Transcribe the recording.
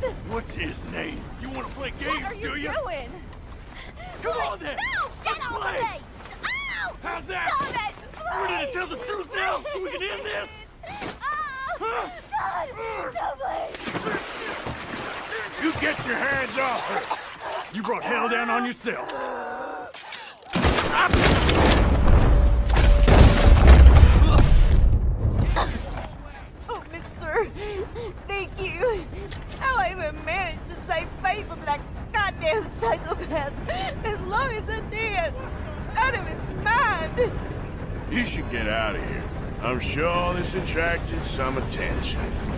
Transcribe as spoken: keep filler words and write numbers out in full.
What's his name? You want to play games, What are you do you? doing? Come on then! No! Get Let's off play. of me! Ow! How's that? Stop it! Please! Ready to tell the truth now so we can end this? Oh! Huh? God! No, please! You get your hands off her! You brought hell down on yourself! Oh, mister! Thank you! How I even managed to stay faithful to that goddamn psychopath as long as I did! Out of his mind! You should get out of here. I'm sure this attracted some attention.